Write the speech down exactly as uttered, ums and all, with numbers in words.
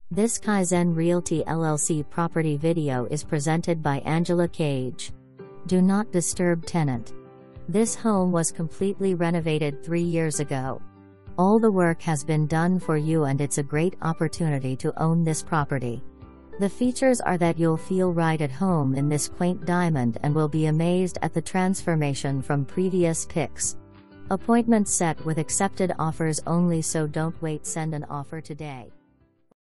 This Kaizen Realty L L C property video is presented by Angela Cage. Do not disturb tenant. This home was completely renovated three years ago. All the work has been done for you and it's a great opportunity to own this property. The features are that you'll feel right at home in this quaint diamond and will be amazed at the transformation from previous pics. Appointment set with accepted offers only, so don't wait, send an offer today.